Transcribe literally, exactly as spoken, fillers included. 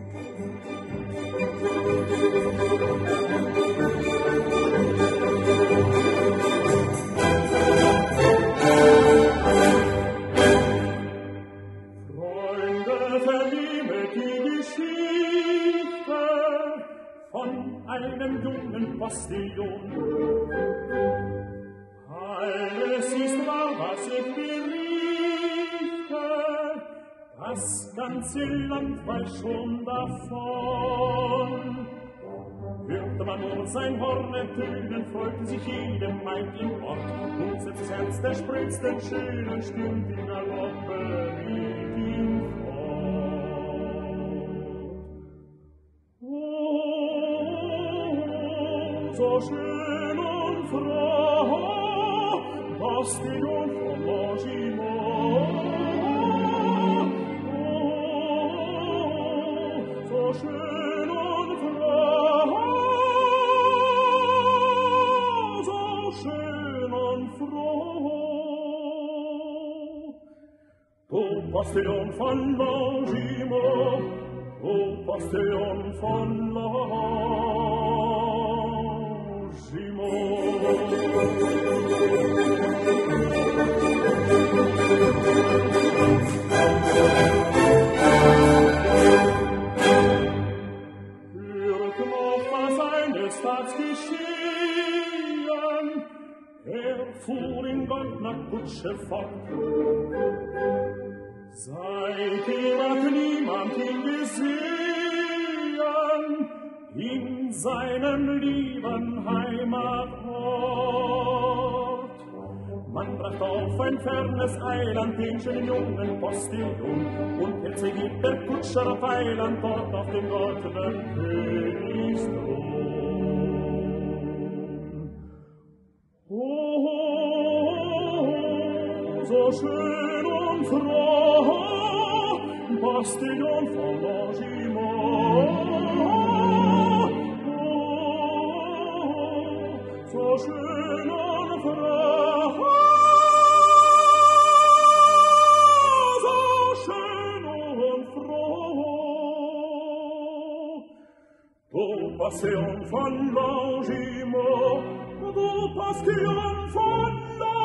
Einem jungen Postillon. Alles ist wahr, was ich berichte, das ganze Land weiß schon davon. Hörte man nur sein Horn ertönen, freute sich jede Maid im Ort, und setzt das Herz der sprödsten schönen Stund in Galoppe mit ihm so schön und froh, Postillon vom Logiment. Oh, so schön und froh, so schön und froh. Du Postillon von Logiment, du Postillon von Logiment. Hört noch, was eines Tags geschehen, er fuhr in goldner Kutsche fort. Seitdem hat niemand ihn gesehen, in seinem lieben Heimatort. Man bracht auf ein fernes Eiland den schönen jungen Postillon, und jetzt gibt der Kutscher auf Eiland dort auf dem goldenen Königsthron. Oh, so schön und froh, Postillon vom Logiment. So schön und froh, so schön und froh. Du Postillon von Logiment, du Postillon von Logiment.